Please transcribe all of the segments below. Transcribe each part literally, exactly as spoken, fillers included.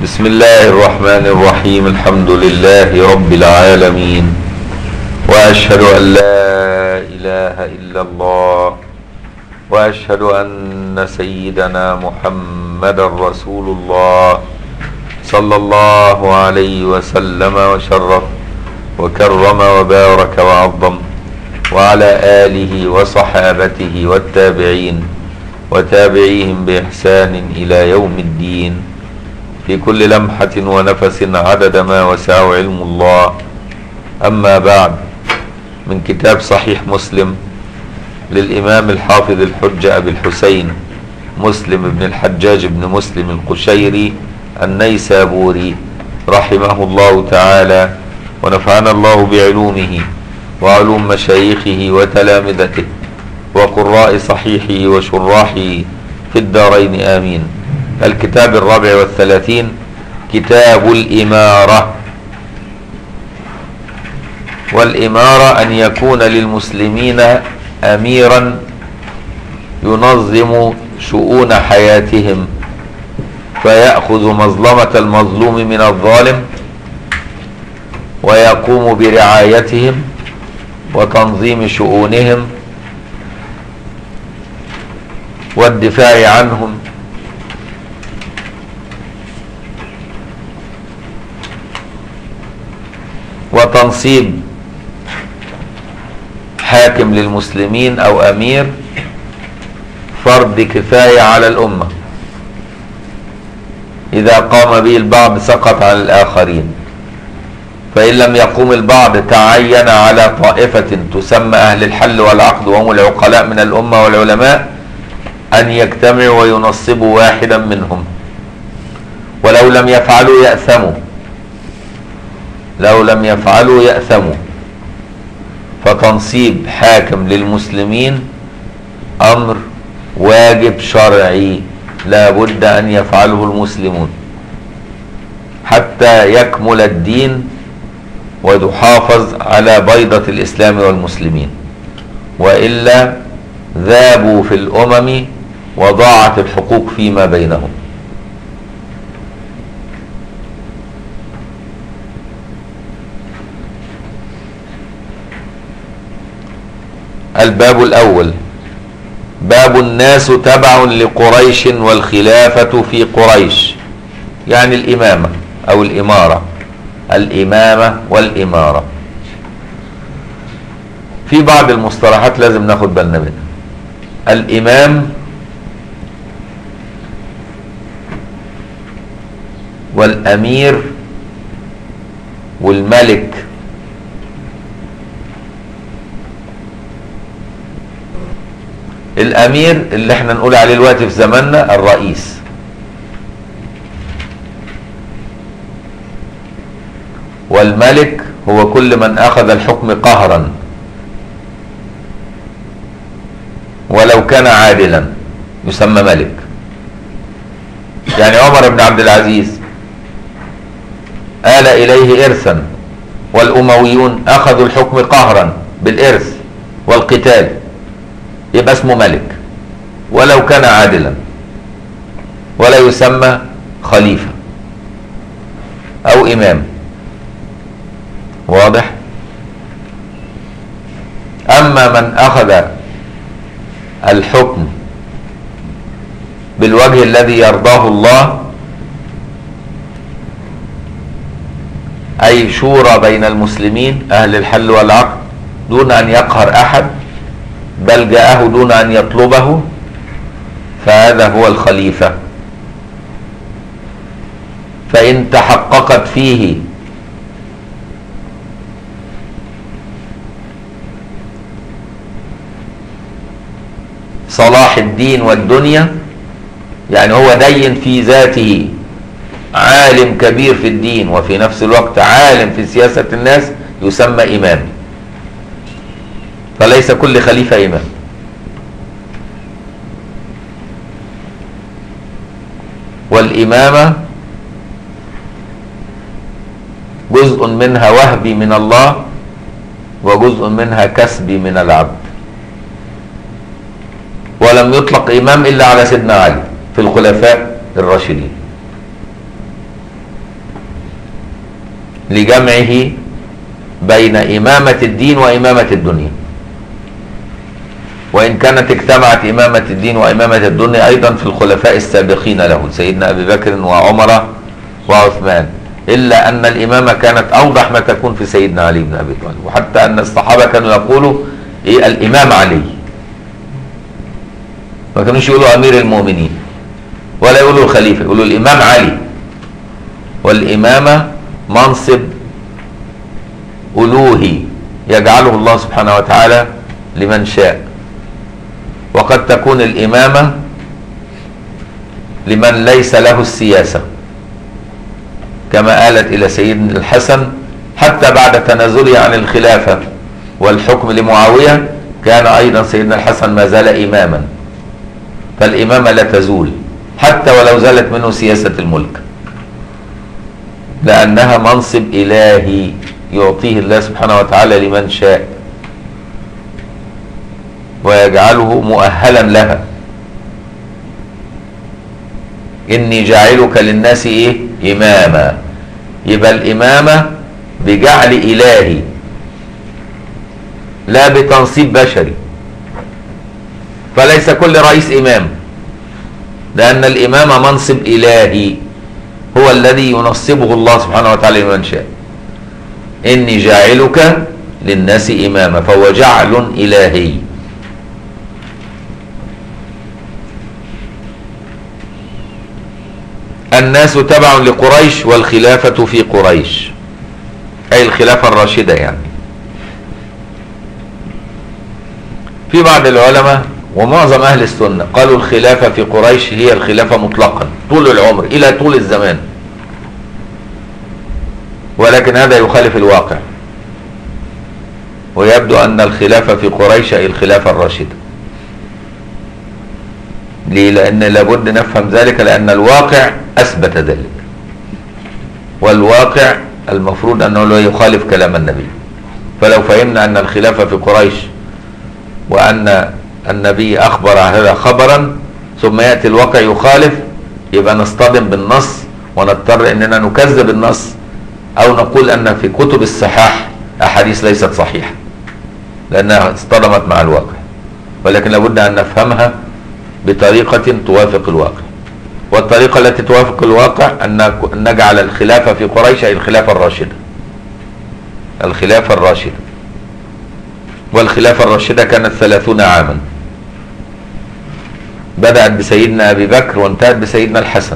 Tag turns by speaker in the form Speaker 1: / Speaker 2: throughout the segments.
Speaker 1: بسم الله الرحمن الرحيم. الحمد لله رب العالمين، وأشهد أن لا إله إلا الله، وأشهد أن سيدنا محمد رسول الله صلى الله عليه وسلم وشرف وكرم وبارك وعظم، وعلى آله وصحابته والتابعين وتابعيهم بإحسان إلى يوم الدين، في كل لمحة ونفس عدد ما وسع علم الله. أما بعد، من كتاب صحيح مسلم للإمام الحافظ الحجة أبي الحسين مسلم بن الحجاج بن مسلم القشيري النيسابوري رحمه الله تعالى، ونفعنا الله بعلومه وعلوم مشايخه وتلامذته وقراء صحيحه وشراحه في الدارين آمين. الكتاب الرابع والثلاثين، كتاب الإمارة. والإمارة أن يكون للمسلمين أميرا ينظم شؤون حياتهم، فيأخذ مظلمة المظلوم من الظالم، ويقوم برعايتهم وتنظيم شؤونهم والدفاع عنهم، وتنصيب حاكم للمسلمين أو أمير فرض كفاية على الأمة، إذا قام به البعض سقط على الآخرين، فإن لم يقوم البعض تعين على طائفة تسمى أهل الحل والعقد، وهم العقلاء من الأمة والعلماء، أن يجتمعوا وينصبوا واحدا منهم، ولو لم يفعلوا يأثموا لو لم يفعلوا يأثموا فتنصيب حاكم للمسلمين أمر واجب شرعي لا بد أن يفعله المسلمون حتى يكمل الدين وتحافظ على بيضة الإسلام والمسلمين، وإلا ذابوا في الأمم وضاعت الحقوق فيما بينهم. الباب الأول، باب الناس تبع لقريش والخلافة في قريش، يعني الإمامة أو الإمارة، الإمامة والإمارة. في بعض المصطلحات لازم ناخد بالنا منها. الإمام والأمير والملك. الأمير اللي احنا نقول عليه دلوقتي في زماننا الرئيس، والملك هو كل من أخذ الحكم قهرا ولو كان عادلا يسمى ملك. يعني عمر بن عبد العزيز آل إليه إرثا، والأمويون أخذوا الحكم قهرا بالإرث والقتال، يبقى اسمه ملك ولو كان عادلا، ولا يسمى خليفة أو إمام. واضح؟ أما من أخذ الحكم بالوجه الذي يرضاه الله، أي شورى بين المسلمين أهل الحل والعقد دون أن يقهر أحد، بل جاءه دون أن يطلبه، فهذا هو الخليفة. فإن تحققت فيه صلاح الدين والدنيا، يعني هو دين في ذاته، عالم كبير في الدين وفي نفس الوقت عالم في سياسة الناس، يسمى إمام. فليس كل خليفة إمام. والإمامة جزء منها وهبي من الله، وجزء منها كسبي من العبد. ولم يطلق إمام إلا على سيدنا علي في الخلفاء الراشدين. لجمعه بين إمامة الدين وإمامة الدنيا، وإن كانت اجتمعت إمامة الدين وإمامة الدنيا أيضا في الخلفاء السابقين له سيدنا أبي بكر وعمر وعثمان، إلا أن الإمامة كانت أوضح ما تكون في سيدنا علي بن أبي طالب، وحتى أن الصحابة كانوا يقولوا إيه الإمام علي، ما كانوش يقولوا أمير المؤمنين ولا يقولوا الخليفة، يقولوا الإمام علي. والإمامة منصب ألوهي يجعله الله سبحانه وتعالى لمن شاء، وقد تكون الإمامة لمن ليس له السياسة، كما آلت إلى سيدنا الحسن حتى بعد تنازله عن الخلافة والحكم لمعاوية كان أيضا سيدنا الحسن ما زال إماما، فالإمامة لا تزول حتى ولو زالت منه سياسة الملك، لأنها منصب إلهي يعطيه الله سبحانه وتعالى لمن شاء ويجعله مؤهلا لها. إني جاعلك للناس إيه؟ إماما. يبقى الإمامة بجعل إلهي لا بتنصيب بشري، فليس كل رئيس إمام، لأن الإمامة منصب إلهي هو الذي ينصبه الله سبحانه وتعالى لمن شاء. إني جاعلك للناس إماما، فهو جعل إلهي. الناس تبع لقريش والخلافة في قريش، أي الخلافة الراشدة يعني. في بعض العلماء ومعظم أهل السنة قالوا الخلافة في قريش هي الخلافة مطلقا طول العمر إلى طول الزمان، ولكن هذا يخالف الواقع، ويبدو أن الخلافة في قريش هي الخلافة الراشدة. ليه؟ لأن لابد نفهم ذلك، لأن الواقع أثبت ذلك، والواقع المفروض أنه لا يخالف كلام النبي. فلو فهمنا أن الخلافة في قريش وأن النبي أخبر هذا خبرا ثم يأتي الواقع يخالف، يبقى نصطدم بالنص ونضطر أننا نكذب النص، أو نقول أن في كتب الصحاح أحاديث ليست صحيحة لأنها اصطدمت مع الواقع. ولكن لابد أن نفهمها بطريقة توافق الواقع، والطريقة التي توافق الواقع أن نجعل الخلافة في قريش هي الخلافة الراشدة، الخلافة الراشدة. والخلافة الراشدة كانت ثلاثون عاما، بدأت بسيدنا أبي بكر وانتهت بسيدنا الحسن،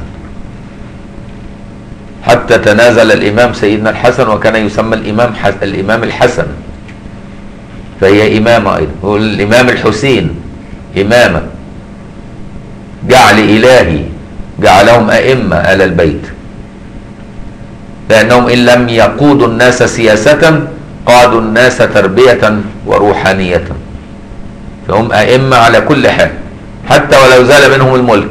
Speaker 1: حتى تنازل الإمام سيدنا الحسن وكان يسمى الإمام حس... الإمام الحسن، فهي إمامة أيضا. والإمام الحسين إمامة، جعل إلهي، جعلهم أئمة آل البيت، لأنهم إن لم يقودوا الناس سياسة قادوا الناس تربية وروحانية، فهم أئمة على كل حال، حتى ولو زال منهم الملك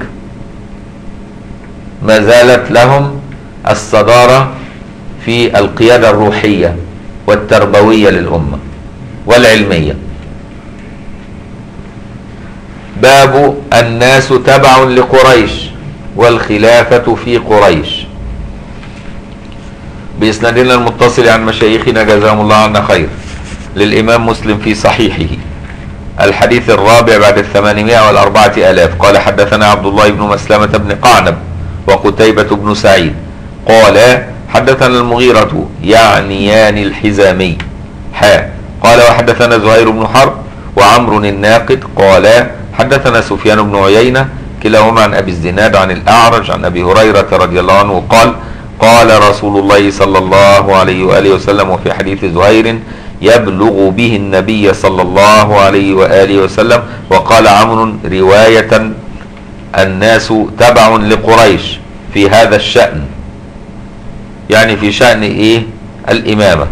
Speaker 1: ما زالت لهم الصدارة في القيادة الروحية والتربوية للأمة والعلمية. باب الناس تبع لقريش والخلافة في قريش، بإسنادنا المتصل عن مشايخنا جزاهم الله عنا خير للإمام مسلم في صحيحه الحديث الرابع بعد الثمانمائة والأربعة آلاف. قال حدثنا عبد الله بن مسلمة بن قعنب وقتيبة بن سعيد قال حدثنا المغيرة يعنيان الحزامي حا قال وحدثنا زهير بن حرب وعمر الناقد قال حدثنا سفيان بن عيينة كلاهما عن أبي الزناد عن الأعرج عن أبي هريرة رضي الله عنه قال قال رسول الله صلى الله عليه وآله وسلم. وفي حديث زهير يبلغ به النبي صلى الله عليه وآله وسلم. وقال عمرو رواية الناس تبع لقريش في هذا الشأن، يعني في شأن إيه؟ الإمامة.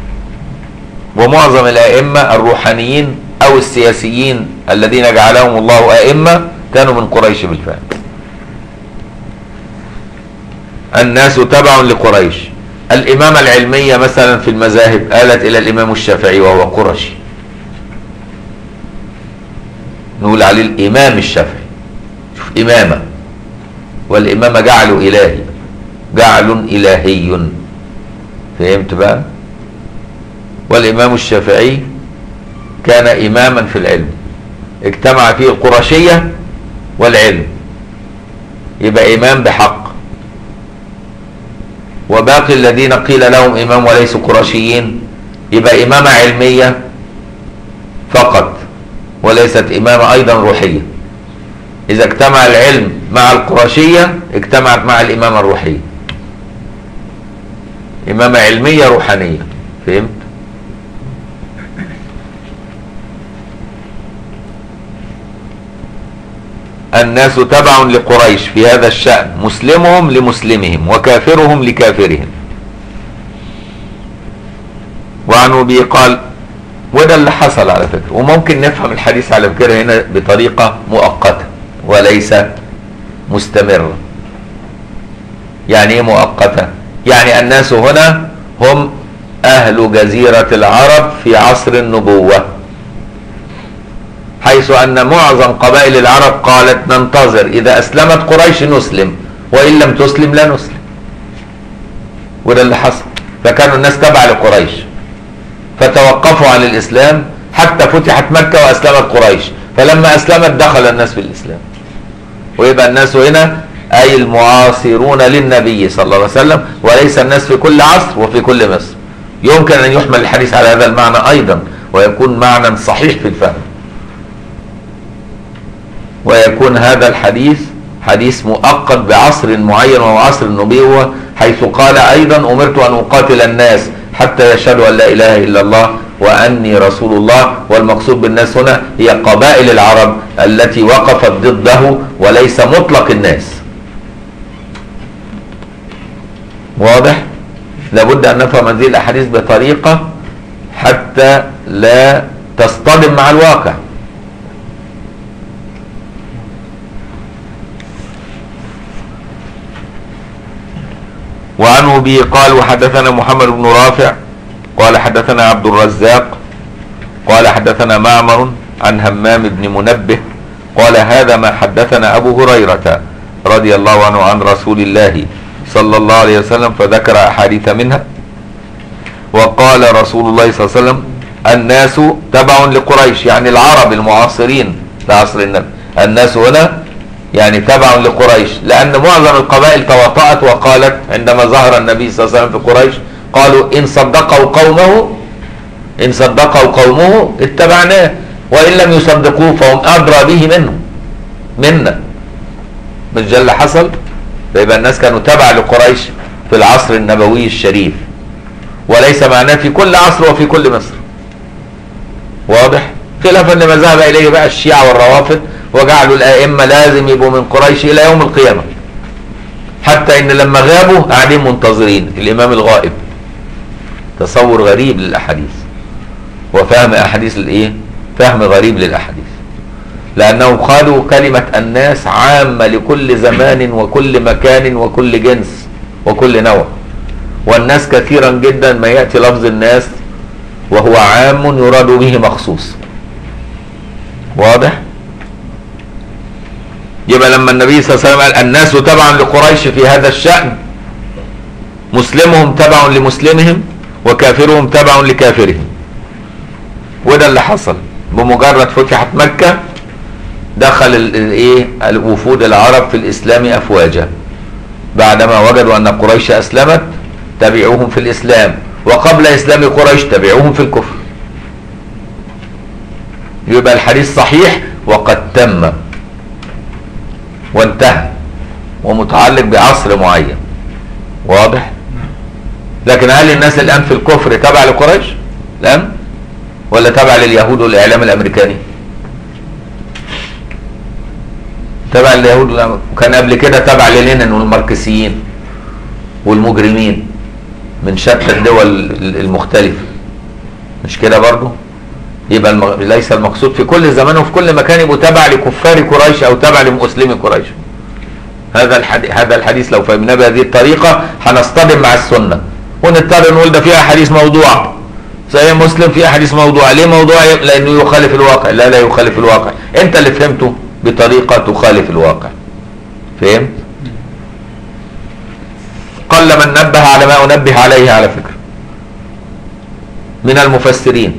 Speaker 1: ومعظم الأئمة الروحانيين أو السياسيين الذين جعلهم الله أئمة كانوا من قريش بالفعل. الناس تبع لقريش. الإمامة العلمية مثلا في المذاهب آلت إلى الإمام الشافعي وهو قرشي، نقول عليه الإمام الشافعي. شوف إمامة، والإمامة جعل إلهي، جعل إلهي. فهمت بقى؟ والإمام الشافعي كان إماما في العلم، اجتمع فيه القرشية والعلم، يبقى إمام بحق. وباقي الذين قيل لهم إمام وليسوا قرشيين يبقى إمامة علمية فقط وليست إمامة أيضا روحية. إذا اجتمع العلم مع القرشية اجتمعت مع الإمامة الروحية، إمامة علمية روحانية. فهمت؟ الناس تبع لقريش في هذا الشأن، مسلمهم لمسلمهم وكافرهم لكافرهم. وعن أبي قال، وده اللي حصل على فكرة. وممكن نفهم الحديث على فكرة هنا بطريقة مؤقتة وليس مستمرة. يعني ايه مؤقتة؟ يعني الناس هنا هم أهل جزيرة العرب في عصر النبوة، حيث أن معظم قبائل العرب قالت ننتظر إذا أسلمت قريش نسلم وإن لم تسلم لا نسلم. وده اللي حصل. فكانوا الناس تبع لقريش فتوقفوا عن الإسلام حتى فتحت مكة وأسلمت قريش، فلما أسلمت دخل الناس في الإسلام. ويبقى الناس هنا أي المعاصرون للنبي صلى الله عليه وسلم، وليس الناس في كل عصر وفي كل مصر. يمكن أن يحمل الحديث على هذا المعنى أيضا ويكون معنى صحيح في الفهم، ويكون هذا الحديث حديث مؤقت بعصر معين وهو عصر النبوة، حيث قال أيضا أمرت أن أقاتل الناس حتى يشهدوا أن لا إله إلا الله وأني رسول الله. والمقصود بالناس هنا هي قبائل العرب التي وقفت ضده وليس مطلق الناس. واضح؟ لابد أن نفهم هذه الأحاديث بطريقة حتى لا تصطدم مع الواقع. وعنه به قال وحدثنا محمد بن رافع قال حدثنا عبد الرزاق قال حدثنا معمر عن همام بن منبه قال هذا ما حدثنا أبو هريرة رضي الله عنه عن رسول الله صلى الله عليه وسلم، فذكر أحاديث منها. وقال رسول الله صلى الله عليه وسلم الناس تبع لقريش، يعني العرب المعاصرين لعصر النبي. الناس هنا يعني تبع لقريش، لأن معظم القبائل تواطأت وقالت عندما ظهر النبي صلى الله عليه وسلم في قريش قالوا إن صدقوا قومه إن صدقوا قومه اتبعناه وإن لم يصدقوه فهم أدرى به منه منا. مش ده اللي حصل؟ فيبقى الناس كانوا تبع لقريش في العصر النبوي الشريف، وليس معناه في كل عصر وفي كل مصر. واضح؟ خلافا لما ذهب إليه بقى الشيعة والروافض وجعلوا الائمه لازم يبقوا من قريش الى يوم القيامه، حتى ان لما غابوا قاعدين منتظرين الامام الغائب. تصور غريب للاحاديث وفهم احاديث الايه؟ فهم غريب للاحاديث، لانهم خدوا كلمه الناس عامه لكل زمان وكل مكان وكل جنس وكل نوع. والناس كثيرا جدا ما ياتي لفظ الناس وهو عام يراد به مخصوص. واضح؟ يبقى لما النبي صلى الله عليه وسلم قال الناس تبعا لقريش في هذا الشأن، مسلمهم تبع لمسلمهم وكافرهم تبع لكافرهم. وده اللي حصل. بمجرد فتحت مكة دخل الايه الوفود العرب في الإسلام أفواجا، بعدما وجدوا أن قريش أسلمت تبعوهم في الإسلام، وقبل إسلام قريش تبعوهم في الكفر. يبقى الحديث صحيح وقد تم وانتهى ومتعلق بعصر معين. واضح؟ لكن هل الناس الآن في الكفر تبع لقريش الآن ولا تبع لليهود والإعلام الأمريكاني؟ تبع لليهود والإعلام. وكان قبل كده تبع للينين والماركسيين والمجرمين من شتى الدول المختلفة. مش كده برضو؟ يبقى الم... ليس المقصود في كل زمان وفي كل مكان يبقوا تبع لكفار قريش او تبع لمسلمي قريش. هذا الحديث هذا الحديث لو فهمناه بهذه الطريقه هنصطدم مع السنه ونضطر نقول ده فيها حديث موضوع. صحيح مسلم فيها حديث موضوع. ليه موضوع؟ لانه يخالف الواقع. لا لا يخالف الواقع، انت اللي فهمته بطريقه تخالف الواقع. فهمت؟ قل من نبه على ما انبه عليه على فكره. من المفسرين،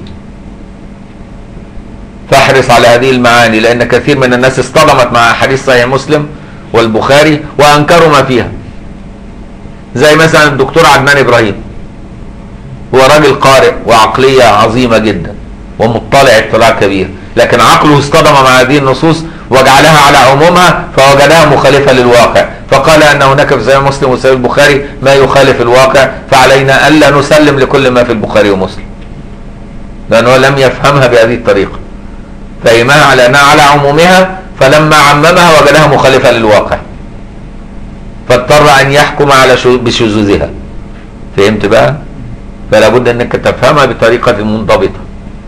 Speaker 1: فاحرص على هذه المعاني، لأن كثير من الناس اصطدمت مع حديث صحيح مسلم والبخاري وأنكروا ما فيها. زي مثلا الدكتور عدنان إبراهيم، هو راجل قارئ وعقلية عظيمة جدا ومطلع اطلاع كبير، لكن عقله اصطدم مع هذه النصوص وجعلها على عمومها فوجدها مخالفة للواقع، فقال أن هناك في صحيح مسلم وصحيح البخاري ما يخالف الواقع، فعلينا ألا نسلم لكل ما في البخاري ومسلم، لأنه لم يفهمها بهذه الطريقة، فهمها على أنها على عمومها، فلما عممها وجدها مخالفة للواقع، فاضطر أن يحكم على بشذوذها. فهمت بقى؟ فلا بد أنك تفهمها بطريقة منضبطة.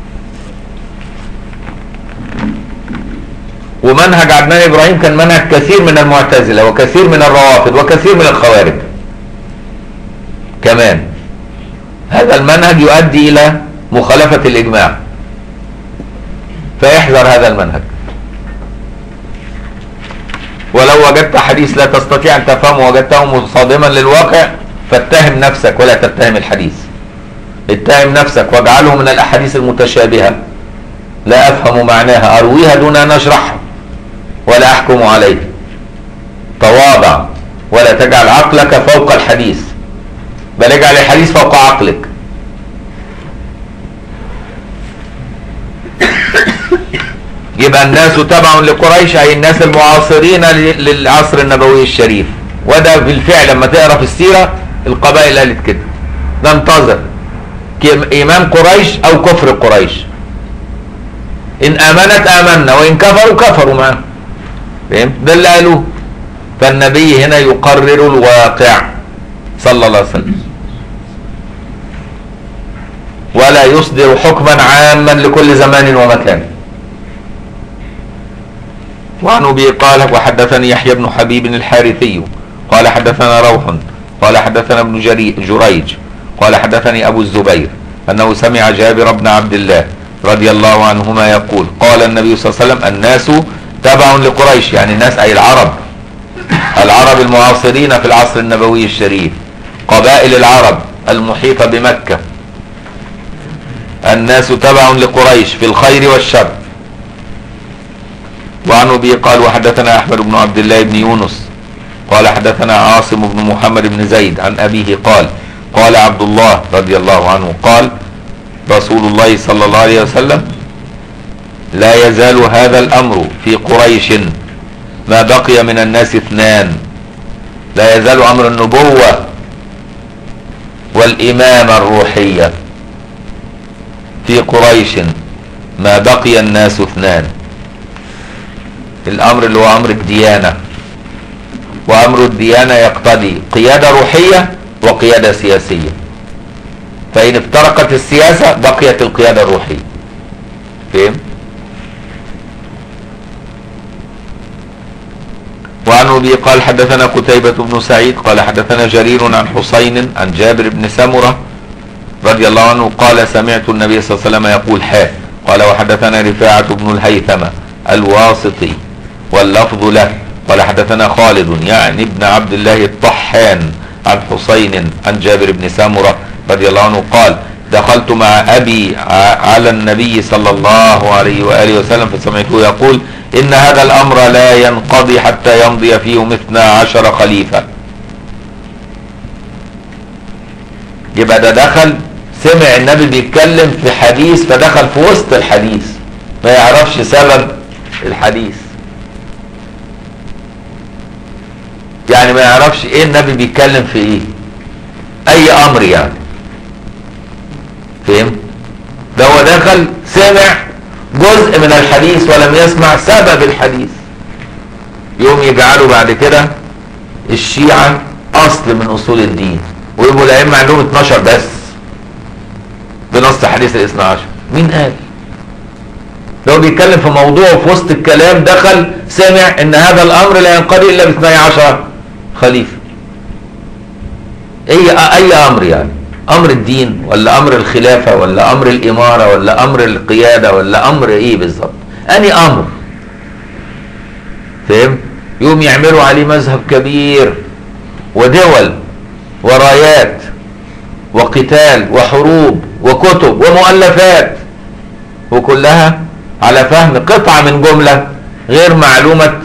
Speaker 1: ومنهج عدنان إبراهيم كان منهج كثير من المعتزلة وكثير من الروافض وكثير من الخوارج كمان. هذا المنهج يؤدي إلى مخالفة الإجماع، فاحذر هذا المنهج. ولو وجدت حديث لا تستطيع أن تفهمه وجدته مصادما للواقع فاتهم نفسك ولا تتهم الحديث. اتهم نفسك واجعله من الأحاديث المتشابهة لا أفهم معناها، أرويها دون أن أشرحها ولا أحكم عليه. تواضع ولا تجعل عقلك فوق الحديث، بل اجعل الحديث فوق عقلك. يبقى الناس تبع لقريش، أي الناس المعاصرين للعصر النبوي الشريف. وده بالفعل لما تقرأ في السيرة القبائل قالت كده، ننتظر إيمان قريش أو كفر قريش، إن آمنت آمنا وإن كفروا كفروا معه. فهمت؟ ده اللي قالوه. فالنبي هنا يقرر الواقع صلى الله عليه وسلم، ولا يصدر حكما عاما لكل زمان ومكان. وعن أبي قال وحدثني يحيى بن حبيب الحارثي قال حدثنا روح قال حدثنا ابن جريج قال حدثني أبو الزبير أنه سمع جابر بن عبد الله رضي الله عنهما يقول قال النبي صلى الله عليه وسلم الناس تبع لقريش، يعني الناس أي العرب، العرب المعاصرين في العصر النبوي الشريف، قبائل العرب المحيطة بمكة، الناس تبع لقريش في الخير والشر. وعن أبي قال وحدثنا أحمد بن عبد الله بن يونس قال حدثنا عاصم بن محمد بن زيد عن أبيه قال قال عبد الله رضي الله عنه قال رسول الله صلى الله عليه وسلم لا يزال هذا الأمر في قريش ما بقي من الناس اثنان. لا يزال أمر النبوة والإمامة الروحية في قريش ما بقي الناس اثنان. الأمر اللي هو أمر الديانة، وأمر الديانة يقتضي قيادة روحية وقيادة سياسية، فإن افترقت السياسة بقيت القيادة الروحية. فهم؟ وعن أبي قال حدثنا قتيبة بن سعيد قال حدثنا جرير عن حسين عن جابر بن سمرة رضي الله عنه قال سمعت النبي صلى الله عليه وسلم يقول حا قال وحدثنا رفاعة بن الهيثم الواسطي واللفظ له قال حدثنا خالد يعني ابن عبد الله الطحان عن حسين عن جابر بن سمرة رضي الله عنه قال دخلت مع أبي على النبي صلى الله عليه وآله وسلم فسمعته يقول إن هذا الأمر لا ينقضي حتى يمضي فيهم اثنا عشر خليفة. يبقى ده دخل سمع النبي بيتكلم في حديث فدخل في وسط الحديث ما يعرفش سبب الحديث، يعني ما يعرفش ايه النبي بيتكلم في ايه، اي امر يعني. فهم؟ ده هو دخل سمع جزء من الحديث ولم يسمع سبب الحديث. يوم يجعلوا بعد كده الشيعة اصل من اصول الدين، ويبقوا الائمة عندهم اتناشر بس بنص حديث الاثنى عشر. مين قال؟ لو بيتكلم في موضوع في وسط الكلام دخل سمع ان هذا الامر لا ينقضي الا باثني عشر خليفة. اي اي امر يعني، امر الدين ولا امر الخلافة ولا امر الامارة ولا امر القيادة ولا امر ايه بالظبط، اني امر. فهم؟ يوم يعملوا عليه مذهب كبير ودول ورايات وقتال وحروب وكتب ومؤلفات، وكلها على فهم قطعة من جملة غير معلومة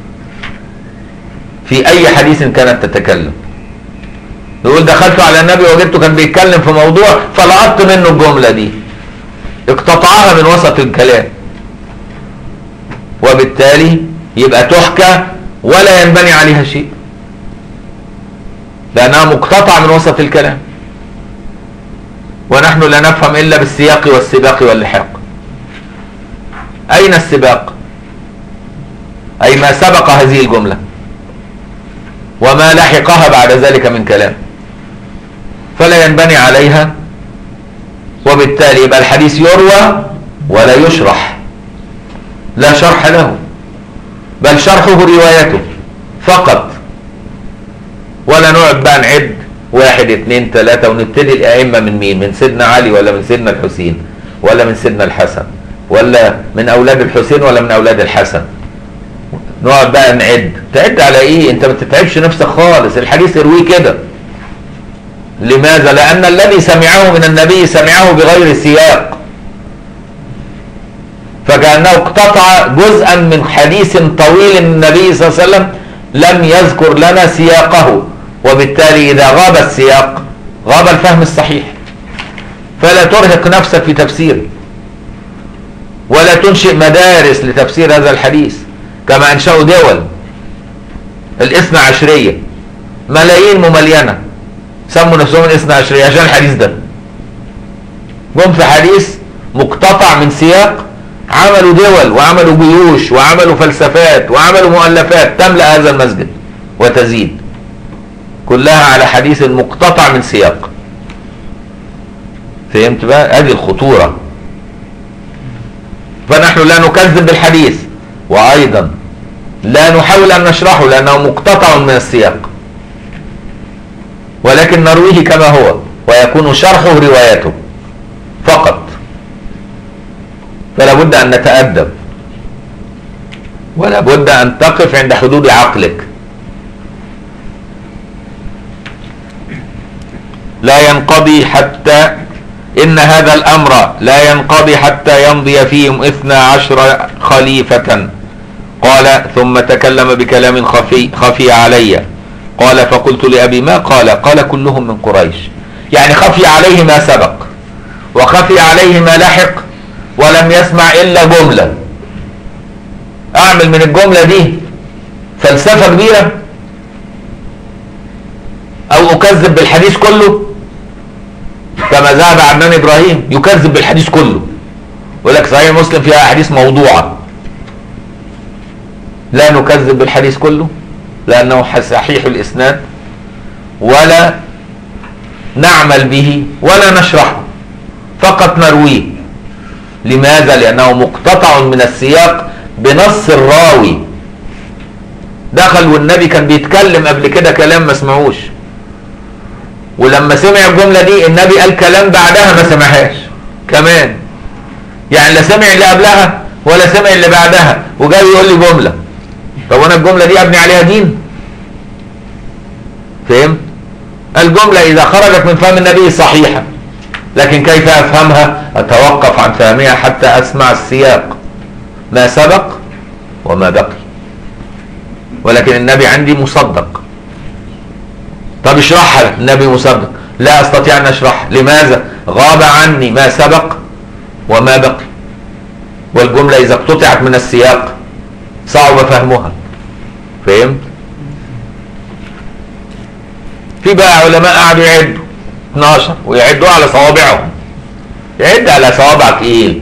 Speaker 1: في أي حديث كانت تتكلم. يقول دخلت على النبي وجدته كان بيتكلم في موضوع فلقطت منه الجملة دي، اقتطعها من وسط الكلام، وبالتالي يبقى تحكى ولا ينبني عليها شيء، لأنها مقتطعة من وسط الكلام. ونحن لا نفهم إلا بالسياق والسباق واللحاق. أين السباق؟ أي ما سبق هذه الجملة وما لحقها بعد ذلك من كلام، فلا ينبني عليها، وبالتالي يبقى الحديث يروى ولا يشرح، لا شرح له، بل شرحه روايته فقط. ولا نقعد بقى نعد واحد اتنين تلاتة ونبتدي الأئمة من مين؟ من سيدنا علي ولا من سيدنا الحسين ولا من سيدنا الحسن ولا من أولاد الحسين ولا من أولاد الحسن؟ نقعد بقى نعد. تعد على إيه؟ أنت ما تتعبش نفسك خالص، الحديث ارويه كده. لماذا؟ لأن الذي سمعه من النبي سمعه بغير سياق، فكأنه اقتطع جزءا من حديث طويل النبي صلى الله عليه وسلم لم يذكر لنا سياقه، وبالتالي إذا غاب السياق غاب الفهم الصحيح. فلا ترهق نفسك في تفسيره، ولا تنشئ مدارس لتفسير هذا الحديث كما أنشأوا دول الاثنى عشرية، ملايين مملينة سموا نفسهم الاثنى عشرية عشان الحديث ده. جم في حديث مقتطع من سياق، عملوا دول وعملوا جيوش وعملوا فلسفات وعملوا مؤلفات تملأ هذا المسجد وتزيد، كلها على حديث مقتطع من سياق. فهمت بقى؟ هذه الخطورة. فنحن لا نكذب بالحديث، وأيضا لا نحاول أن نشرحه لأنه مقتطع من السياق، ولكن نرويه كما هو ويكون شرحه روايته فقط. فلا بد أن نتأدب، ولا بد أن تقف عند حدود عقلك. لا ينقضي حتى إن هذا الأمر لا ينقضي حتى يمضي فيهم اثنا عشر خليفة. قال ثم تكلم بكلام خفي, خفي علي. قال فقلت لأبي ما قال؟ قال كلهم من قريش. يعني خفي عليه ما سبق وخفي عليه ما لحق، ولم يسمع إلا جملة. أعمل من الجملة دي فلسفة كبيرة أو أكذب بالحديث كله كما ذهب عدنان إبراهيم يكذب بالحديث كله، يقول لك صحيح مسلم فيها أحاديث موضوعة. لا نكذب بالحديث كله لأنه صحيح الإسناد، ولا نعمل به ولا نشرحه، فقط نرويه. لماذا؟ لأنه مقتطع من السياق بنص الراوي. دخل والنبي كان بيتكلم قبل كده كلام ما سمعوش، ولما سمع الجملة دي النبي قال كلام بعدها ما سمعهاش كمان، يعني لا سمع اللي قبلها ولا سمع اللي بعدها، وجاي يقول لي جملة. طب وانا الجملة دي ابني عليها دين؟ فهمت؟ الجملة إذا خرجت من فهم النبي صحيحة، لكن كيف أفهمها؟ أتوقف عن فهمها حتى أسمع السياق، ما سبق وما بقي. ولكن النبي عندي مصدق. طب اشرحها. النبي مصدق، لا أستطيع أن أشرح. لماذا؟ غاب عني ما سبق وما بقي، والجملة إذا اقتطعت من السياق صعب فهمها. فهمت؟ في بقى علماء قعدوا يعدوا اثناشر ويعدوا على صوابعهم. يعد على صوابعك ايه؟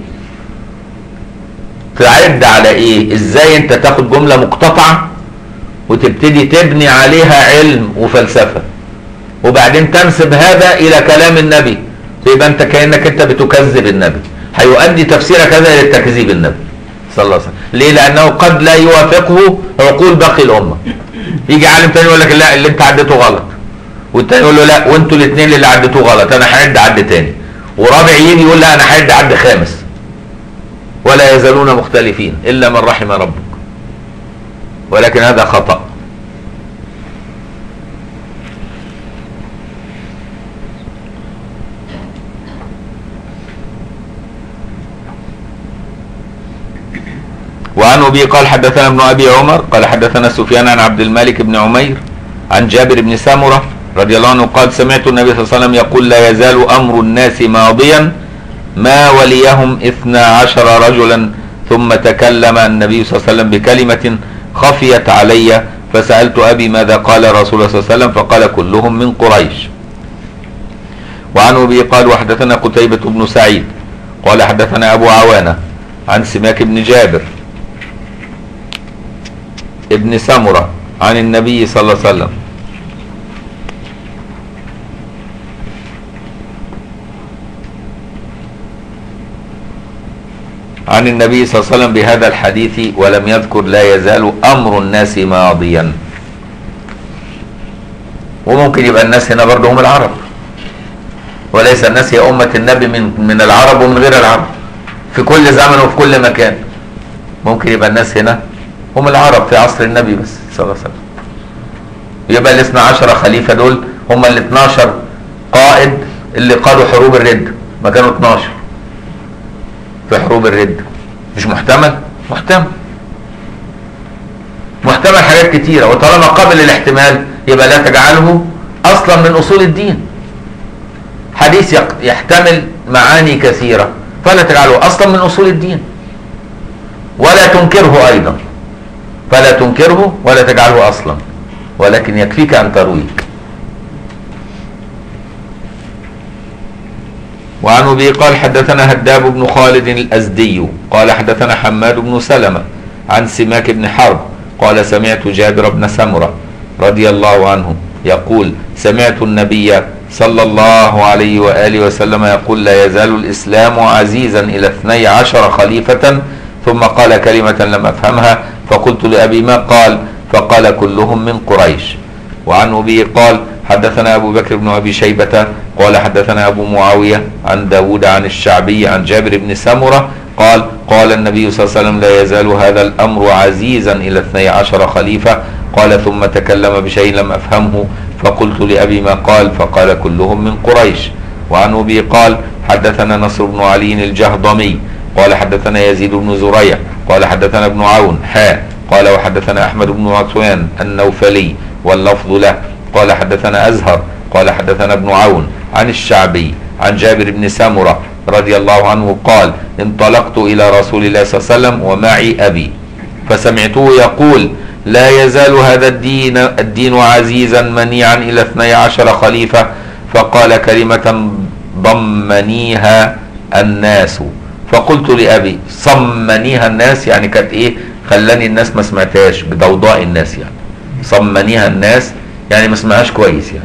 Speaker 1: تعد على ايه؟ ازاي انت تاخد جملة مقتطعة وتبتدي تبني عليها علم وفلسفة، وبعدين تنسب هذا الى كلام النبي، يبقى انت كأنك انت بتكذب النبي. هيؤدي تفسيرك هذا للتكذيب النبي صلى الله عليه وسلم. ليه؟ لانه قد لا يوافقه عقول باقي الامة. يجي عالم تاني يقول لك لا اللي انت عدته غلط، والتاني يقول له لا وانتوا الاثنين اللي عدتوه غلط، انا هعد عد تاني، ورابع يجي يقول لا انا هعد عد خامس. ولا يزالون مختلفين الا من رحم ربك. ولكن هذا خطأ. وعن أبي قال حدثنا ابن أبي عمر قال حدثنا سفيان عن عبد الملك بن عمير عن جابر بن سمرة رضي الله عنه قال سمعت النبي صلى الله عليه وسلم يقول لا يزال أمر الناس ماضيا ما وليهم اثنا عشر رجلا. ثم تكلم النبي صلى الله عليه وسلم بكلمة خفيت علي فسألت أبي ماذا قال رسول الله صلى الله عليه وسلم فقال كلهم من قريش. وعن أبي قال وحدثنا قتيبة بن سعيد قال حدثنا أبو عوانة عن سماك بن جابر ابن سمرة عن النبي صلى الله عليه وسلم عن النبي صلى الله عليه وسلم بهذا الحديث ولم يذكر لا يزال أمر الناس ماضيا. وممكن يبقى الناس هنا برضه هم العرب، وليس الناس هي أمة النبي من من العرب ومن غير العرب في كل زمن وفي كل مكان. ممكن يبقى الناس هنا هم العرب في عصر النبي بس صلى الله عليه وسلم. يبقى الاثنى عشر خليفة دول هم ال اثناشر قائد اللي قادوا حروب الردة، ما كانوا اثناشر في حروب الردة. مش محتمل؟ محتمل محتمل حاجات كتيرة، وطالما قابل للاحتمال يبقى لا تجعله أصلا من أصول الدين. حديث يحتمل معاني كثيرة فلا تجعله أصلا من أصول الدين، ولا تنكره أيضا، فلا تنكره ولا تجعله أصلا، ولكن يكفيك أن ترويه. وعن أبي قال حدثنا هداب بن خالد الأزدي قال حدثنا حماد بن سلمة عن سماك بن حرب قال سمعت جابر بن سمرة رضي الله عنه يقول سمعت النبي صلى الله عليه وآله وسلم يقول لا يزال الإسلام عزيزا إلى اثني عشر خليفة. ثم قال كلمة لم أفهمها فقلت لأبي ما قال فقال كلهم من قريش. وعن أبي قال حدثنا أبو بكر بن أبي شيبة قال حدثنا أبو معاوية عن داود عن الشعبي عن جابر بن سمرة قال قال النبي صلى الله عليه وسلم لا يزال هذا الأمر عزيزا إلى اثني عشر خليفة. قال ثم تكلم بشيء لم أفهمه فقلت لأبي ما قال فقال كلهم من قريش. وعن أبي قال حدثنا نصر بن علي الجهضمي قال حدثنا يزيد بن زريع قال حدثنا ابن عون حاء قال وحدثنا أحمد بن عثمان النوفلي واللفظ له قال حدثنا أزهر قال حدثنا ابن عون عن الشعبي عن جابر بن سمرة رضي الله عنه قال انطلقت إلى رسول الله صلى الله عليه وسلم ومعي أبي فسمعته يقول لا يزال هذا الدين الدين عزيزا منيعا إلى اثني عشر خليفة. فقال كلمة ضمنيها الناس فقلت لأبي صمنيها الناس يعني كانت ايه خلاني الناس ما سمعتهاش بضوضاء الناس، يعني صمنيها الناس يعني ما سمعهاش كويس يعني.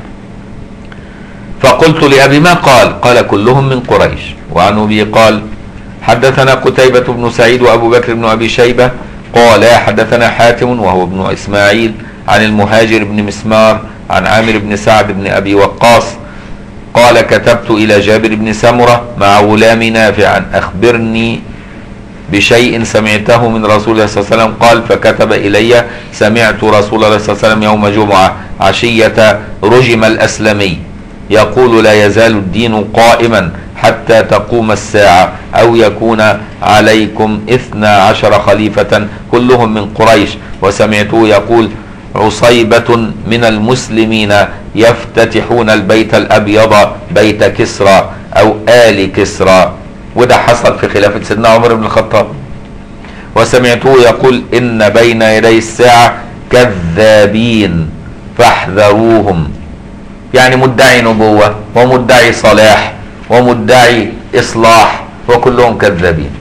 Speaker 1: فقلت لأبي ما قال قال كلهم من قريش. وعن أبي قال حدثنا قتيبة بن سعيد وأبو بكر بن أبي شيبة قال حدثنا حاتم وهو ابن إسماعيل عن المهاجر بن مسمار عن عامر بن سعد بن أبي وقاص قال كتبت إلى جابر بن سمرة مع غلام نافع أن أخبرني بشيء سمعته من رسول الله صلى الله عليه وسلم قال فكتب إلي سمعت رسول الله صلى الله عليه وسلم يوم جمعة عشية رجم الأسلمي يقول لا يزال الدين قائما حتى تقوم الساعة أو يكون عليكم اثنا عشر خليفة كلهم من قريش. وسمعته يقول عصيبة من المسلمين يفتتحون البيت الأبيض بيت كسرى أو آل كسرى، وده حصل في خلافة سيدنا عمر بن الخطاب. وسمعته يقول إن بين يدي الساعة كذابين فاحذروهم، يعني مدعي نبوة ومدعي صلاح ومدعي إصلاح وكلهم كذابين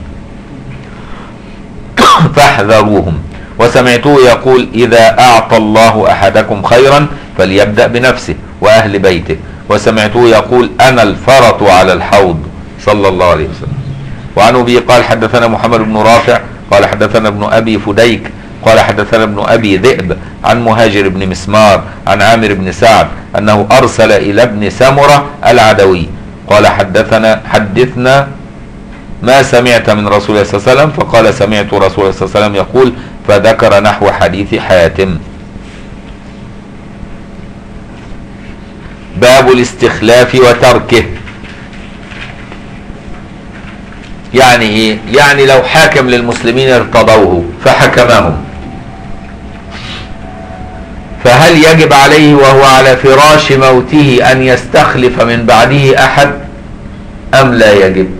Speaker 1: فاحذروهم. وسمعته يقول إذا أعطى الله أحدكم خيرا فليبدأ بنفسه وأهل بيته. وسمعته يقول أنا الفرط على الحوض صلى الله عليه وسلم. وعن أبي قال حدثنا محمد بن رافع قال حدثنا ابن أبي فديك قال حدثنا ابن أبي ذئب عن مهاجر بن مسمار عن عامر بن سعد أنه أرسل إلى ابن سمرة العدوي قال حدثنا حدثنا ما سمعت من رسول الله صلى الله عليه وسلم فقال سمعت رسول الله صلى الله عليه وسلم يقول فذكر نحو حديث حاتم. باب الاستخلاف وتركه. يعني ايه؟ يعني لو حاكم للمسلمين ارتضوه فحكمهم، فهل يجب عليه وهو على فراش موته ان يستخلف من بعده احد ام لا يجب؟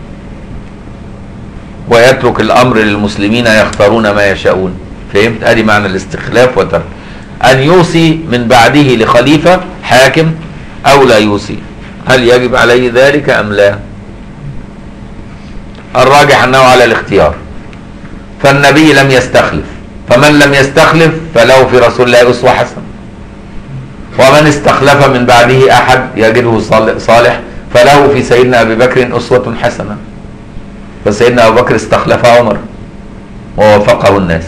Speaker 1: ويترك الامر للمسلمين يختارون ما يشاءون. فهمت؟ ادي معنى الاستخلاف وترك. ان يوصي من بعده لخليفة حاكم او لا يوصي، هل يجب عليه ذلك ام لا؟ الراجح انه على الاختيار. فالنبي لم يستخلف، فمن لم يستخلف فله في رسول الله اسوة حسنة، ومن استخلف من بعده احد يجده صالح فله في سيدنا ابي بكر اسوة حسنة. فسيدنا ابو بكر استخلف عمر ووافقه الناس.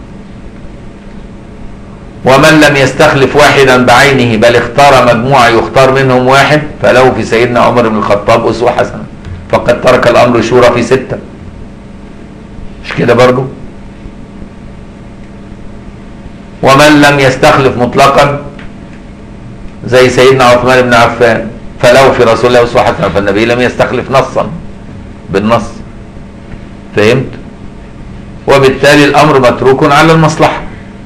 Speaker 1: ومن لم يستخلف واحدا بعينه بل اختار مجموعة يختار منهم واحد فله في سيدنا عمر بن الخطاب اسوة حسنة، فقد ترك الامر شورى في ستة. مش كده برضو؟ ومن لم يستخلف مطلقا زي سيدنا عثمان بن عفان فله في رسول الله اسوة حسنة، فالنبي لم يستخلف نصا بالنص. فهمت؟ وبالتالي الامر متروك على المصلحة،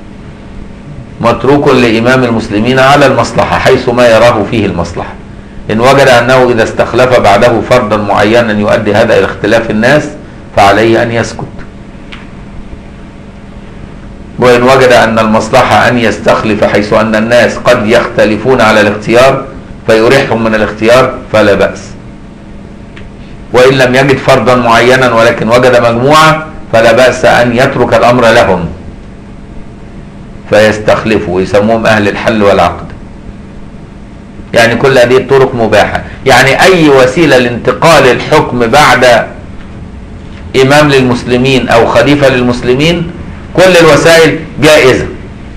Speaker 1: متروك لامام المسلمين على المصلحة حيث ما يراه فيه المصلحة. ان وجد انه اذا استخلف بعده فردا معينا يؤدي هذا الى اختلاف الناس فعليه ان يسكت. وإن وجد أن المصلحة أن يستخلف حيث أن الناس قد يختلفون على الاختيار فيريحهم من الاختيار فلا بأس. وإن لم يجد فردا معينا ولكن وجد مجموعة فلا بأس أن يترك الأمر لهم فيستخلفوا ويسموهم أهل الحل والعقد. يعني كل هذه الطرق مباحة. يعني أي وسيلة لانتقال الحكم بعد إمام للمسلمين أو خليفة للمسلمين كل الوسائل جائزة،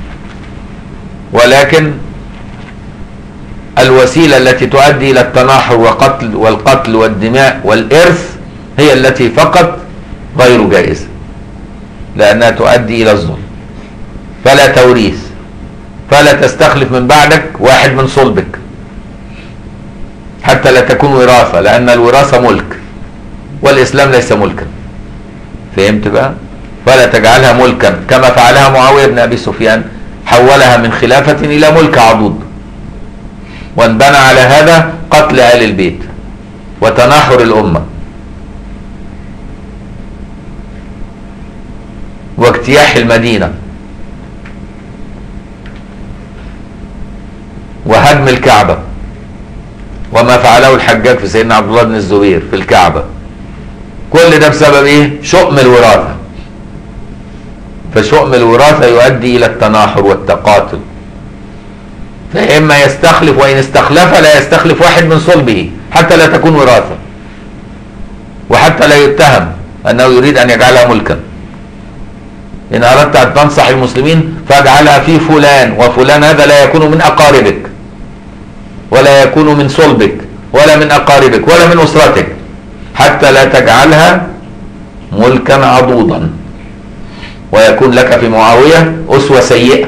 Speaker 1: ولكن الوسيلة التي تؤدي إلى التناحر وقتل والقتل والدماء والإرث هي التي فقط غير جائزة، لأنها تؤدي إلى الظلم. فلا توريث، فلا تستخلف من بعدك واحد من صلبك حتى لا تكون وراثة، لأن الوراثة ملك والإسلام ليس ملكا. فهمت بقى؟ فلا تجعلها ملكا كما فعلها معاوية بن أبي سفيان، حولها من خلافة إلى ملك عضوض، وانبنى على هذا قتل آل البيت وتناحر الأمة واجتياح المدينة وهدم الكعبة، وما فعله الحجاج في سيدنا عبد الله بن الزبير في الكعبة. كل ده بسبب ايه؟ شؤم الوراثة. فشؤم الوراثة يؤدي إلى التناحر والتقاتل. فإما يستخلف، وإن استخلف لا يستخلف واحد من صلبه حتى لا تكون وراثة، وحتى لا يتهم أنه يريد أن يجعلها ملكا. إن أردت أن تنصح المسلمين فاجعلها في فلان وفلان، هذا لا يكون من أقاربك ولا يكون من صلبك ولا من أقاربك ولا من أسرتك، حتى لا تجعلها ملكا عضوضا ويكون لك في معاوية أسوة سيئة.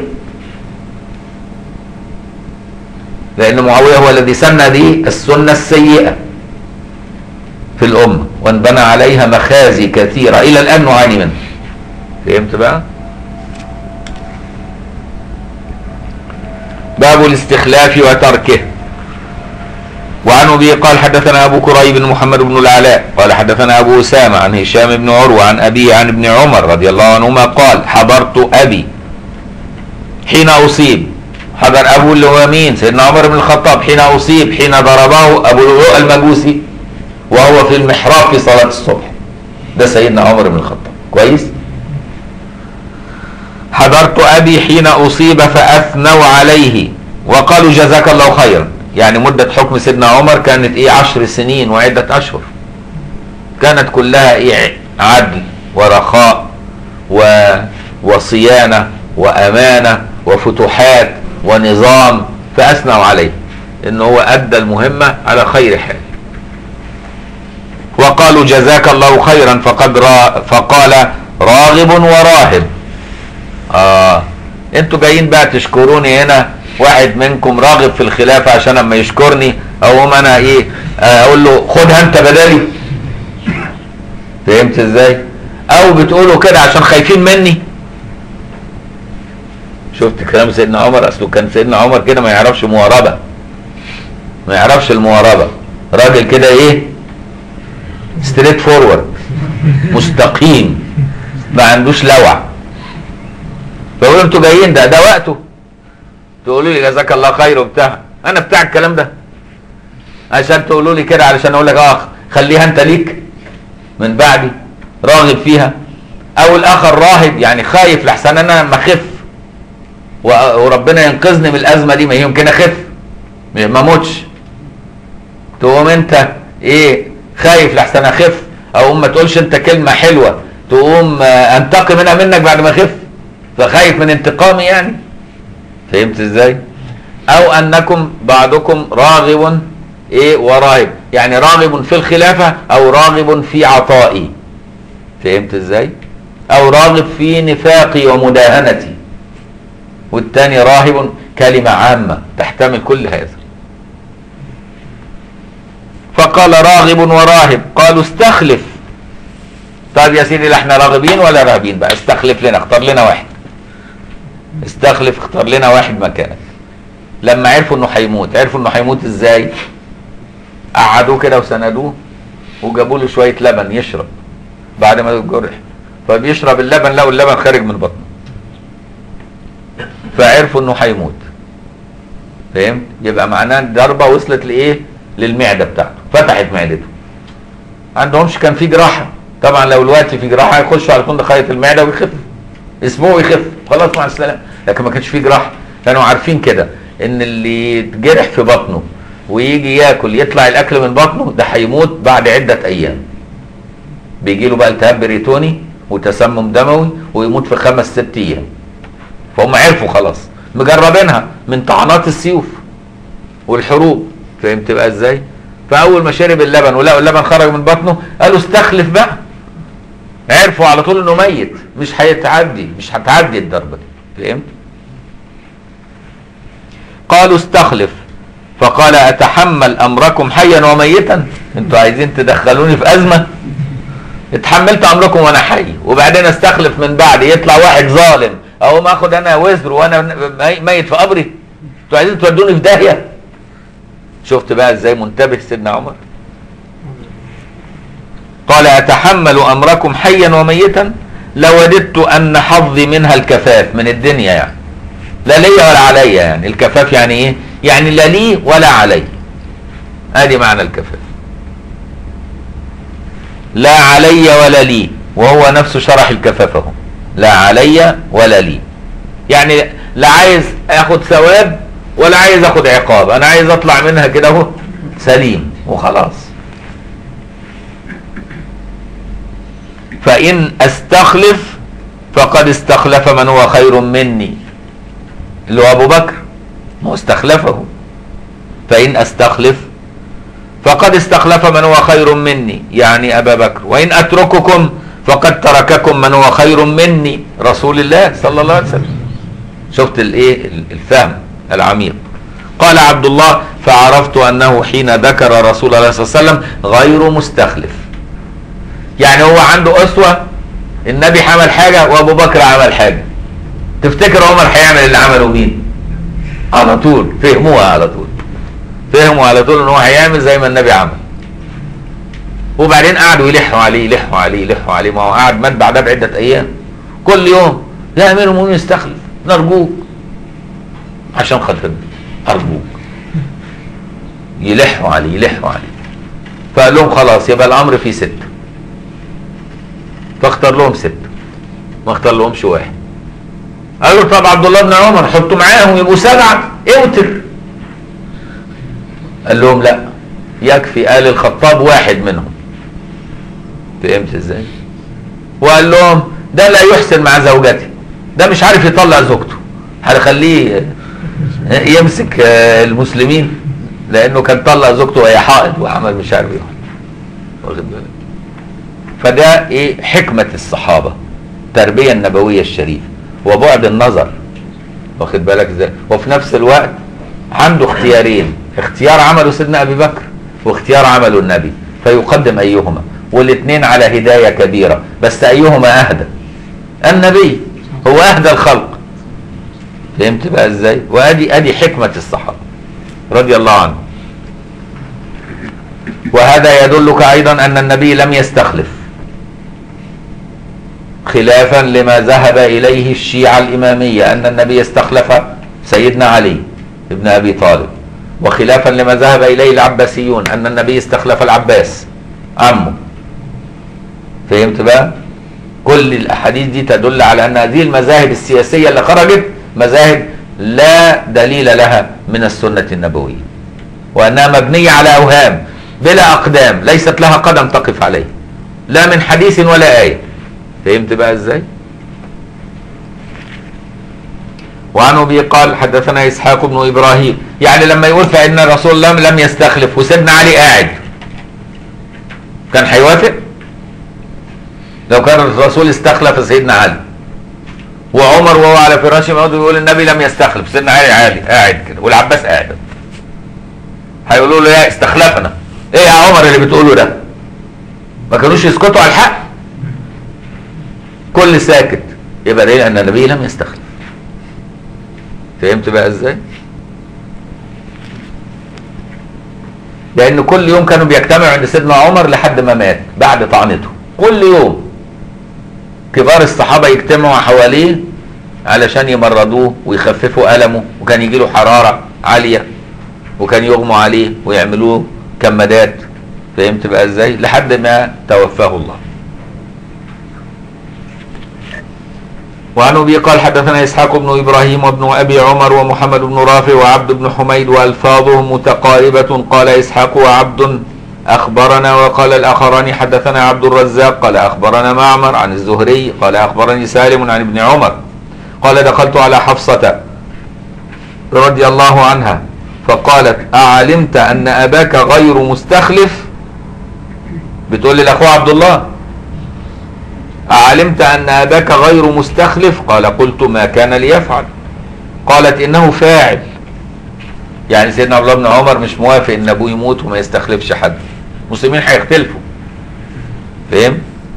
Speaker 1: لأن معاوية هو الذي سن دي السنة السيئة في الأمة وانبنى عليها مخازي كثيرة إلى الآن نعاني منها. فهمت بقى؟ باب الاستخلاف وتركه. وعن أبي قال حدثنا أبو كريب بن محمد بن العلاء قال حدثنا أبو أسامة عن هشام بن عروة عن أبي عن ابن عمر رضي الله عنهما قال حضرت أبي حين أصيب. حضر أبو اللي هو مين؟ سيدنا عمر بن الخطاب حين أصيب، حين ضربه أبو لؤلؤ المجوسي وهو في المحراب في صلاة الصبح. ده سيدنا عمر بن الخطاب. كويس؟ حضرت أبي حين أصيب فأثنوا عليه وقالوا جزاك الله خيرا. يعني مدة حكم سيدنا عمر كانت ايه؟ عشر سنين وعدة اشهر، كانت كلها ايه؟ عدل ورخاء و... وصيانة وامانة وفتوحات ونظام. فاثنوا عليه انه هو ادى المهمة على خير حال. وقالوا جزاك الله خيرا فقد را... فقال راغب وراهب. اه انتوا جايين بقى تشكروني هنا، واحد منكم راغب في الخلافة عشان اما يشكرني اقوم انا ايه؟ اقول له خدها انت بدالي. فهمت ازاي؟ او بتقولوا كده عشان خايفين مني. شفت كلام سيدنا عمر؟ اصله كان سيدنا عمر كده ما يعرفش مواربه، ما يعرفش المواربه، راجل كده ايه، ستريت فورورد، مستقيم، ما عندوش لوع. فقولوا انتوا جايين ده ده وقته تقولوا لي جزاك الله خير وبتاع، انا بتاع الكلام ده عشان تقولوا لي كده علشان اقول لك اه خليها انت ليك من بعدي راغب فيها. او الاخر راهب يعني خايف لحسن انا ما اخف وربنا ينقذني من الازمه دي، ما يمكن اخف ما اموتش، تقوم انت ايه خايف لحسن اخف، او ما تقولش انت كلمه حلوه تقوم انتقم منها منك بعد ما اخف، فخايف من انتقامي يعني. فهمت ازاي؟ او انكم بعضكم راغب ايه وراهب، يعني راغب في الخلافه او راغب في عطائي. فهمت ازاي؟ او راغب في نفاقي ومداهنتي، والتاني راهب كلمه عامه تحتمل كل هذا. فقال راغب وراهب، قالوا استخلف. طيب يا سيدي لا احنا راغبين ولا راهبين بقى، استخلف لنا، اختار لنا واحد، استخلف اختار لنا واحد مكانك. لما عرفوا انه هيموت، عرفوا انه هيموت ازاي؟ قعدوه كده وسندوه وجابوا له شويه لبن يشرب بعد ما يتجرح، فبيشرب اللبن لقوا اللبن خارج من بطنه، فعرفوا انه هيموت. فهمت؟ يبقى معناه الضربه وصلت لايه؟ للمعده بتاعته، فتحت معدته. عندهمش كان في جراحه، طبعا لو الوقت في جراحه هيخشوا على طول دخايه المعده ويخف، اسمه يخف خلاص مع السلامه. لكن ما كانش في جراحه، كانوا عارفين كده ان اللي يتجرح في بطنه ويجي ياكل يطلع الاكل من بطنه ده هيموت بعد عده ايام، بيجي له بقى التهاب بريتوني وتسمم دموي ويموت في خمس ست ايام. فهم عرفوا خلاص، مجربينها من طعنات السيوف والحروب. فهمت بقى ازاي؟ فاول ما شرب اللبن ولقوا اللبن خرج من بطنه قالوا استخلف بقى، عرفوا على طول انه ميت، مش هيتعدي، مش هتعدي الضربه دي. فهمت؟ قالوا استخلف، فقال اتحمل امركم حيا وميتا؟ انتوا عايزين تدخلوني في ازمه؟ اتحملت امركم وانا حي، وبعدين استخلف من بعد يطلع واحد ظالم اقوم اخد انا وزر وانا ميت في قبري؟ انتوا عايزين تودوني في داهيه؟ شفت بقى ازاي منتبه سيدنا عمر؟ قال اتحمل امركم حيا وميتا؟ لوددت ان حظي منها الكفاف من الدنيا، يعني لا لي ولا علي. يعني الكفاف يعني ايه؟ يعني لا لي ولا علي، ادي معنى الكفاف، لا علي ولا لي، وهو نفسه شرح الكفاف اهو، لا علي ولا لي، يعني لا عايز اخد ثواب ولا عايز اخد عقاب، انا عايز اطلع منها كده اهو سليم وخلاص. فان استخلف فقد استخلف من هو خير مني، اللي هو ابو بكر، ما هو استخلفه. فان استخلف فقد استخلف من هو خير مني، يعني ابا بكر. وان اترككم فقد ترككم من هو خير مني، رسول الله صلى الله عليه وسلم. شفت الايه الفهم العميق. قال عبد الله فعرفت انه حين ذكر رسول الله صلى الله عليه وسلم غير مستخلف، يعني هو عنده اسوه، النبي عمل حاجه وابو بكر عمل حاجه، تفتكر عمر هيعمل اللي عمله مين؟ على طول فهموها، على طول فهموا على طول ان هو هيعمل زي ما النبي عمل. وبعدين قعدوا يلحوا عليه يلحوا عليه يلحوا عليه، ما هو قعد مات بعدها بعده ايام، كل يوم يا امير المؤمنين استخلف، نرجوك عشان خاطرنا ارجوك، يلحوا عليه يلحوا عليه. فقال لهم خلاص يبقى الامر فيه سته، فاختار لهم سته، ما اختار لهمش واحد. قالوا طب عبد الله بن عمر حطوا معاهم يبقوا سبعه، اوتر. قال لهم لا يكفي آل الخطاب واحد منهم. فهمت ازاي؟ وقال لهم ده لا يحسن مع زوجته، ده مش عارف يطلع زوجته، هنخليه يمسك المسلمين، لانه كان طلع زوجته وهي حائض وعمل مش عارف ايه، واخد بالك؟ فده ايه حكمه الصحابه، التربيه النبويه الشريفه وبعد النظر، واخد بالك ازاي؟ وفي نفس الوقت عنده اختيارين، اختيار عمله سيدنا ابي بكر واختيار عمله النبي، فيقدم ايهما. والاثنين على هداية كبيرة، بس أيهما أهدى؟ النبي هو أهدى الخلق. فهمت بقى إزاي؟ وأدي أدي حكمة الصحابة رضي الله عنهم. وهذا يدلك أيضا أن النبي لم يستخلف، خلافا لما ذهب إليه الشيعة الإمامية أن النبي استخلف سيدنا علي ابن أبي طالب، وخلافا لما ذهب إليه العباسيون أن النبي استخلف العباس عمه. فهمت بقى؟ كل الأحاديث دي تدل على أن هذه المذاهب السياسية اللي خرجت مذاهب لا دليل لها من السنة النبوية، وأنها مبنية على أوهام بلا أقدام، ليست لها قدم تقف عليه، لا من حديث ولا آية. فهمت بقى إزاي؟ وعن أبي قال حدثنا إسحاق بن إبراهيم، يعني لما يقول فإن رسول الله لم يستخلف وسيدنا علي قاعد، كان هيوافق؟ لو كان الرسول استخلف سيدنا علي وعمر وهو على فراش الموت بيقول النبي لم يستخلف، سيدنا علي عالي قاعد كده والعباس قاعد، هيقولوا له يا استخلفنا، ايه يا عمر اللي بتقوله ده؟ ما كانوش يسكتوا على الحق، كل ساكت، يبقى دليل ان النبي لم يستخلف. فهمت بقى ازاي؟ لان كل يوم كانوا بيجتمعوا عند سيدنا عمر لحد ما مات بعد طعنته، كل يوم كبار الصحابه يجتمعوا حواليه علشان يمرضوه ويخففوا ألمه، وكان يجي له حراره عاليه وكان يغموا عليه ويعملوه كمادات. فهمت بقى ازاي؟ لحد ما توفاه الله. وعن أبي قال حدثنا إسحاق بن إبراهيم وابن أبي عمر ومحمد بن رافع وعبد بن حميد وألفاظهم متقاربة. قال إسحاق وعبد أخبرنا، وقال الآخران حدثنا عبد الرزاق قال أخبرنا معمر عن الزهري قال أخبرني سالم عن ابن عمر قال دخلت على حفصة رضي الله عنها فقالت أعلمت أن أباك غير مستخلف؟ بتقول لأخوه عبد الله أعلمت أن أباك غير مستخلف؟ قال قلت ما كان ليفعل. قالت إنه فاعل، يعني سيدنا عبد الله بن عمر مش موافق إن أبوه يموت وما يستخلفش حد، المسلمين هيختلفوا. فهم؟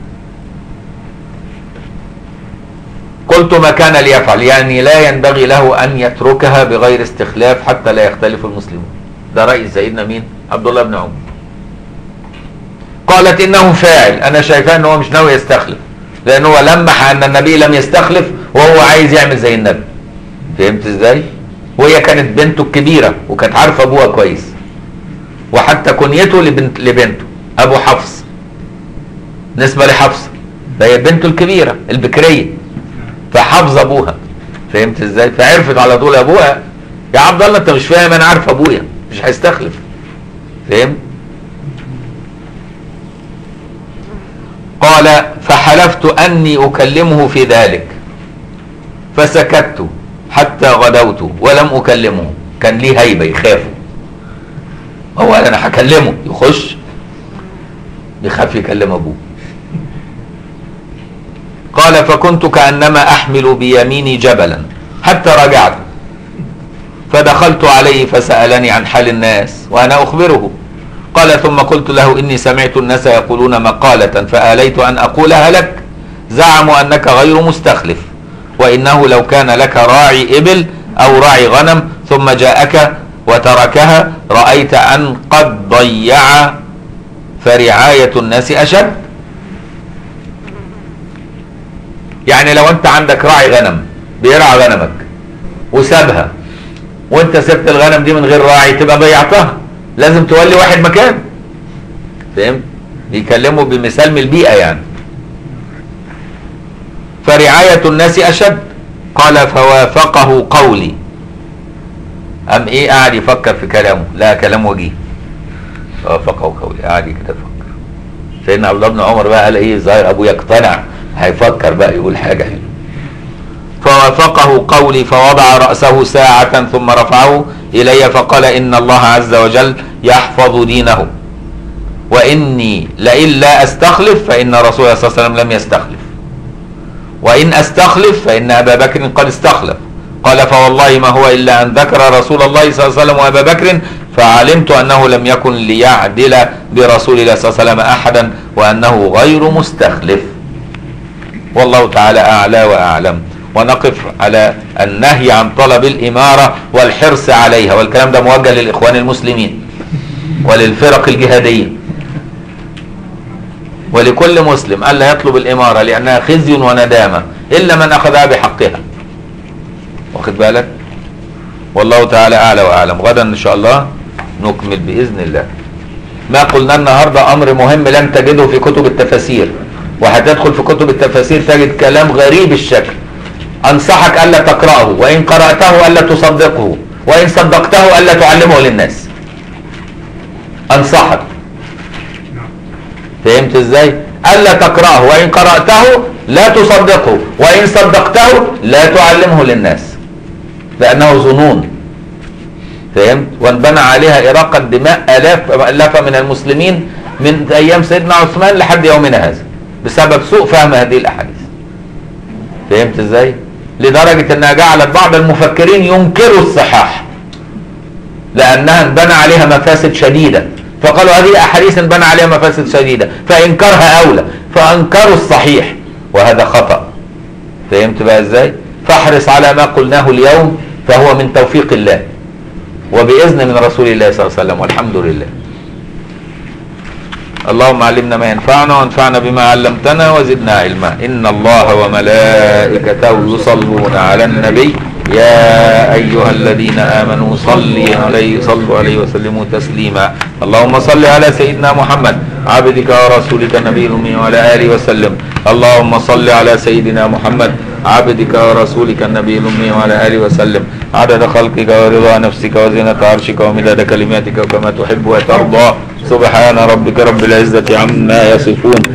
Speaker 1: قلت ما كان ليفعل، يعني لا ينبغي له أن يتركها بغير استخلاف حتى لا يختلف المسلمون. ده رأي سيدنا مين؟ عبد الله بن عمر. قالت إنه فاعل، أنا شايفاه إن هو مش ناوي يستخلف، لأن هو لمح أن النبي لم يستخلف وهو عايز يعمل زي النبي. فهمت إزاي؟ وهي كانت بنته الكبيرة وكانت عارفة أبوها كويس، وحتى كنيته لبنت لبنته أبو حفص نسبة لحفصة، فهي بنته الكبيرة البكرية فحافظ أبوها. فهمت إزاي؟ فعرفت على طول أبوها يا عبد الله أنت مش فاهم، أنا عارف أبويا مش هيستخلف. فهمت؟ قال فحلفت أني أكلمه في ذلك فسكت حتى غدوت ولم أكلمه. كان ليه هيبة يخافه، هو أنا هكلمه يخش يخاف يكلم أبوه. قال فكنت كأنما أحمل بيميني جبلا حتى رجعت فدخلت عليه فسألني عن حال الناس وأنا أخبره. قال ثم قلت له إني سمعت الناس يقولون مقالة فآليت أن أقولها لك، زعموا أنك غير مستخلف، وإنه لو كان لك راعي إبل أو راعي غنم ثم جاءك وتركها رأيت أن قد ضيع فرعاية الناس أشد. يعني لو أنت عندك راعي غنم بيرعى غنمك وسابها وأنت سبت الغنم دي من غير راعي تبقى ضيعتها، لازم تولي واحد مكان. فهمت؟ يكلموا بمثال من البيئة يعني. فرعاية الناس أشد. قال فوافقه قولي. أم إيه قاعد يفكر في كلامه، لا كلام وجيه. فوافقه قولي، قاعد كده يفكر. سيدنا عبد الله بن عمر بقى قال إيه ظاهر أبوه يقتنع هيفكر بقى يقول حاجة حلوة. فوافقه قولي فوضع رأسه ساعة ثم رفعه إلي فقال إن الله عز وجل يحفظ دينه وإني لئن لا أستخلف فإن رسول الله صلى الله عليه وسلم لم يستخلف، وإن أستخلف فإن أبا بكر قد استخلف. قال فوالله ما هو إلا أن ذكر رسول الله صلى الله عليه وسلم وأبا بكر فعلمت أنه لم يكن ليعدل برسول الله صلى الله عليه وسلم أحدا وأنه غير مستخلف. والله تعالى أعلى وأعلم. ونقف على النهي عن طلب الإمارة والحرص عليها، والكلام ده موجه للإخوان المسلمين وللفرق الجهادية ولكل مسلم ألا يطلب الإمارة لأنها خزي وندامة إلا من أخذها بحقها. واخد بالك؟ والله تعالى أعلى وأعلم. غدا إن شاء الله نكمل بإذن الله. ما قلنا النهاردة أمر مهم لن تجده في كتب التفاسير، وهتدخل في كتب التفاسير تجد كلام غريب الشكل. أنصحك ألا تقرأه، وإن قرأته ألا تصدقه، وإن صدقته ألا تعلمه للناس. أنصحك. فهمت إزاي؟ ألا تقرأه، وإن قرأته لا تصدقه، وإن صدقته لا تعلمه للناس، لأنه ظنون. فهمت؟ وانبنى عليها إراقة دماء آلاف آلاف من المسلمين من أيام سيدنا عثمان لحد يومنا هذا بسبب سوء فهم هذه الأحاديث. فهمت إزاي؟ لدرجة أنها جعلت بعض المفكرين ينكروا الصحاح لأنها انبنى عليها مفاسد شديدة، فقالوا هذه أحاديث انبنى عليها مفاسد شديدة فإنكارها أولى، فأنكروا الصحيح، وهذا خطأ. فهمت بقى إزاي؟ فاحرص على ما قلناه اليوم، فهو من توفيق الله وبإذن من رسول الله صلى الله عليه وسلم، والحمد لله. اللهم علمنا ما ينفعنا وانفعنا بما علمتنا وزدنا علما. إن الله وملائكته يصلون على النبي يا أيها الذين آمنوا صلوا عليه صلوا عليه وسلموا تسليما. اللهم صل على سيدنا محمد عبدك ورسولك النبي الأمي وعلى آله وسلم. اللهم صل على سيدنا محمد عبدك ورسولك النبي الأمي وعلى آله وسلم عدد خلقك ورضا نفسك وزنة عرشك ومداد كلماتك وكما تحب وترضى. سبحان ربك رب العزة عما يصفون